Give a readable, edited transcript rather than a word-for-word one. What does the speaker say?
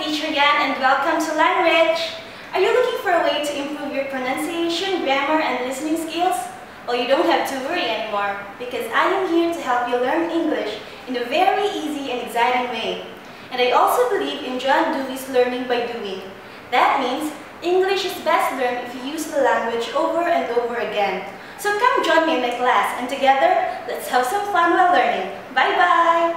Teacher Yan, and welcome to Language. Are you looking for a way to improve your pronunciation, grammar, and listening skills? Well, you don't have to worry anymore because I am here to help you learn English in a very easy and exciting way. And I also believe in John Dewey's learning by doing. That means English is best learned if you use the language over and over again. So come join me in my class and together, let's have some fun while learning. Bye-bye!